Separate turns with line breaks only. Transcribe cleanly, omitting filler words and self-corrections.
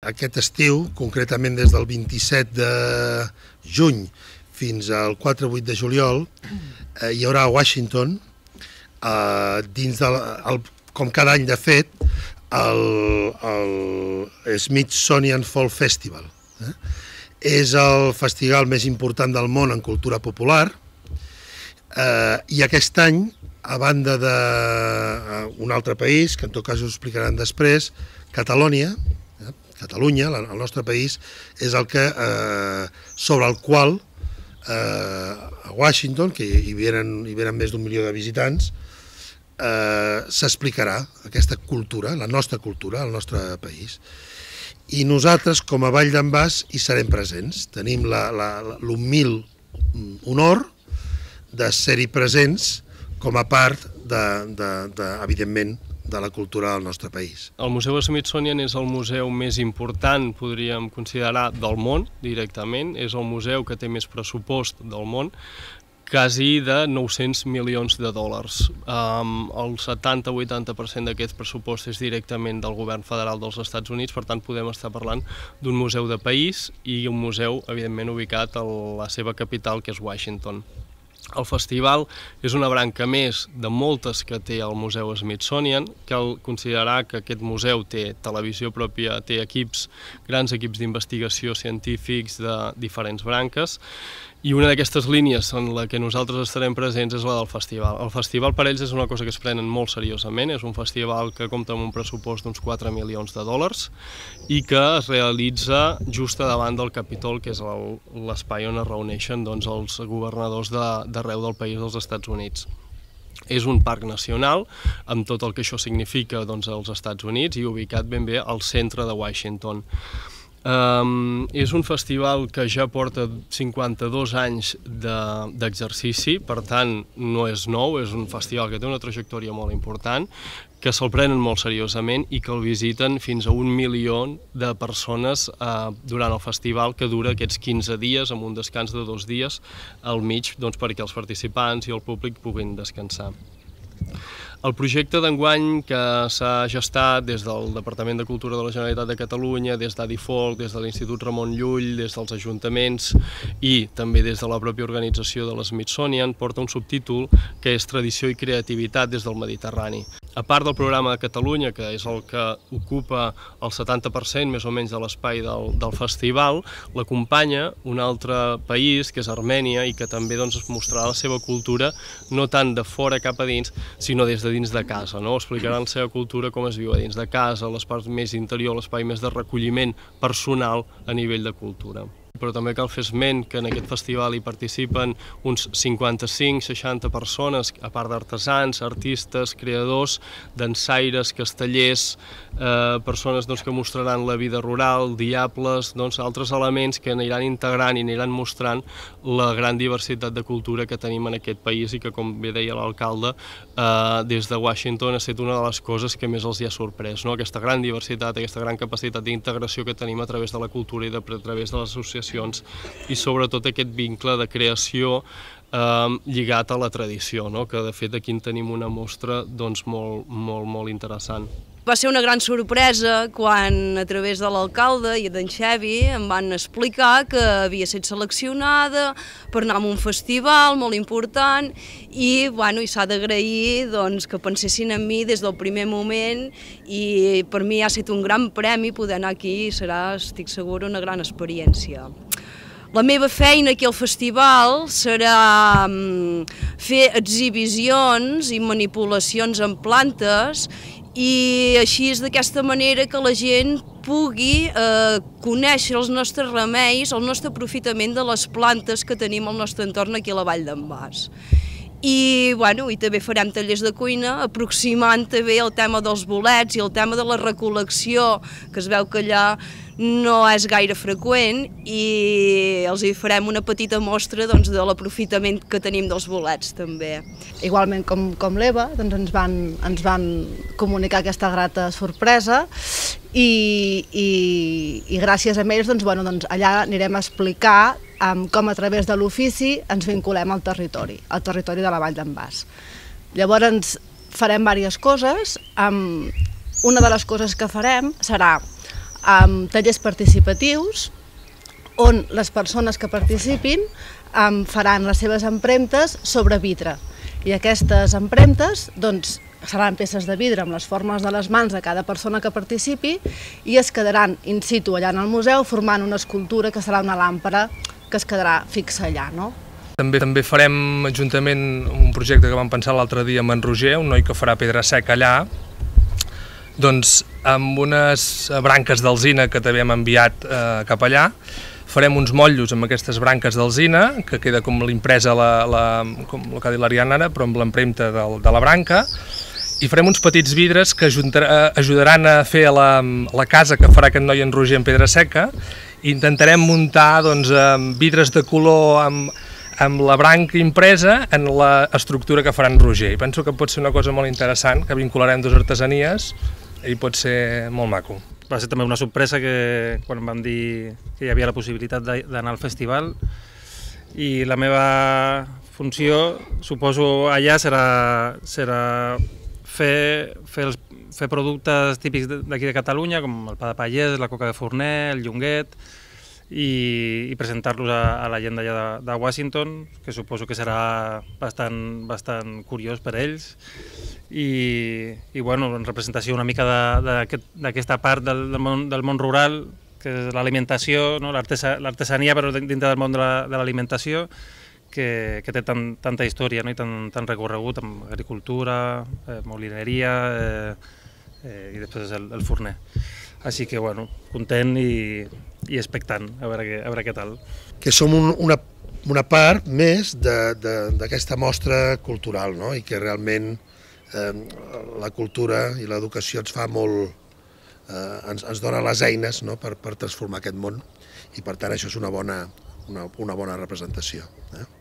aquest estiu, concretament des del 27 de juny fins al 4-8 de juliol, hi haurà a Washington, dins com cada any de fet, el Smithsonian Fall Festival. És el festival més important del món en cultura popular, i aquest any, a banda d'un altre país, que en tot cas us explicaran després, Catalunya, el nostre país, és el que, sobre el qual a Washington, que hi venen més d'1 milió de visitants, s'explicarà aquesta cultura, la nostra cultura, al nostre país. I nosaltres, com a Vall d'en Bas, hi serem presents. Tenim l'humil honor de ser-hi presents com a part, evidentment, de la cultura del nostre país.
El Museu Smithsonian és el museu més important, podríem considerar, del món, directament. És el museu que té més pressupost del món, quasi de 900 milions de dòlars. El 70-80% d'aquest pressupost és directament del govern federal dels Estats Units, per tant podem estar parlant d'un museu de país i un museu, evidentment, ubicat a la seva capital, que és Washington. El festival és una branca més de moltes que té el Museu Smithsonian. Cal considerar que aquest museu té televisió pròpia, té grans equips d'investigació científics de diferents branques, i una d'aquestes línies en la que nosaltres estarem presents és la del festival. El festival per ells és una cosa que es prenen molt seriosament, és un festival que compta amb un pressupost d'uns 4 milions de dòlars i que es realitza just davant del Capitol, que és l'espai on es reuneixen els governadors d'arreu del país dels Estats Units. És un parc nacional, amb tot el que això significa als Estats Units, i ubicat ben bé al centre de Washington. És un festival que ja porta 52 anys d'exercici, per tant no és nou, és un festival que té una trajectòria molt important, que se'l prenen molt seriosament i que el visiten fins a 1 milió de persones durant el festival, que dura aquests 15 dies, amb un descans de 2 dies al mig, perquè els participants i el públic puguin descansar. El projecte d'enguany, que s'ha gestat des del Departament de Cultura de la Generalitat de Catalunya, des d'Adifolk, des de l'Institut Ramon Llull, des dels ajuntaments i també des de la pròpia organització de l'Smithsonian, porta un subtítol que és Tradició i creativitat des del Mediterrani. A part del programa de Catalunya, que és el que ocupa el 70% més o menys de l'espai del festival, l'acompanya un altre país, que és Armènia, i que també es mostrarà la seva cultura no tant de fora cap a dins, sinó des de dins de casa. Explicaran la seva cultura, com es viu a dins de casa, l'espai més interior, l'espai més de recolliment personal a nivell de cultura. Però també cal fer esment que en aquest festival hi participen uns 55-60 persones, a part d'artesans, artistes, creadors, dansaires, castellers, persones que mostraran la vida rural, diables, altres elements que aniran integrant i aniran mostrant la gran diversitat de cultura que tenim en aquest país i que, com bé deia l'alcalde, des de Washington ha estat una de les coses que més els hi ha sorprès. Aquesta gran diversitat, aquesta gran capacitat d'integració que tenim a través de la cultura i a través de les associacions, i sobretot aquest vincle de creació lligat a la tradició, que de fet aquí en tenim una mostra molt interessant.
Va ser una gran sorpresa quan, a través de l'alcalde i d'en Xavi, em van explicar que havia estat seleccionada per anar a un festival molt important i s'ha d'agrair que pensessin en mi des del primer moment, i per mi ha estat un gran premi poder anar aquí i serà, estic segura, una gran experiència. La meva feina aquí al festival serà fer exhibicions i manipulacions en plantes, i així és d'aquesta manera que la gent pugui conèixer els nostres remeis, el nostre aprofitament de les plantes que tenim al nostre entorn aquí a la Vall d'en Bas. I també farem tallers de cuina, aproximant també el tema dels bolets i el tema de la recol·lecció, que es veu que allà no és gaire freqüent, i els hi farem una petita mostra de l'aprofitament que tenim dels bolets també.
Igualment com l'Eva, ens van comunicar aquesta grata sorpresa, i gràcies a ells allà anirem a explicar com a través de l'ofici ens vinculem al territori de la Vall d'en Bas. Llavors farem diverses coses. Una de les coses que farem serà tallers participatius on les persones que participin faran les seves empremtes sobre vidre. I aquestes empremtes seran peces de vidre amb les formes de les mans de cada persona que participi i es quedaran in situ allà en el museu formant una escultura que serà una làmpara que es quedarà fixa allà.
També farem juntament un projecte que vam pensar l'altre dia amb en Roger, un noi que farà pedra seca allà, amb unes branques d'alzina que també hem enviat cap allà. Farem uns motllos amb aquestes branques d'alzina, que queda com l'impresa, com el que ha dit l'Ariadna ara, però amb l'empremta de la branca, i farem uns petits vidres que ajudaran a fer la casa que farà aquest noi en Roger en pedra seca, i intentarem muntar vidres de color amb la branca impresa en l'estructura que farà en Roger. I penso que pot ser una cosa molt interessant, que vincularem dues artesanies i pot ser molt maco.
Va ser també una sorpresa que quan vam dir que hi havia la possibilitat d'anar al festival, i la meva funció, suposo, allà serà fer productes típics d'aquí de Catalunya, com el pa de pallès, la coca de forner, el llonguet, i presentar-los a la gent d'allà de Washington, que suposo que serà bastant curiós per ells, i bueno, en representació una mica d'aquesta part del món rural, que és l'alimentació, l'artesania, però dintre del món de l'alimentació, que té tanta història i tant recorregut amb agricultura, molineria i després el forner. Així que, bueno, content i expectant, a veure què tal.
Que som una part més d'aquesta mostra cultural, no? I que realment la cultura i l'educació ens fa molt, ens dona les eines, no? per transformar aquest món, i per tant això és una bona representació.